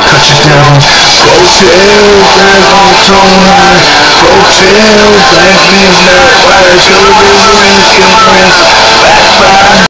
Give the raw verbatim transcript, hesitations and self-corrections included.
cut you down. Go tell black on tone high. Go tell black men not wise. Your reverence, ignorance, back by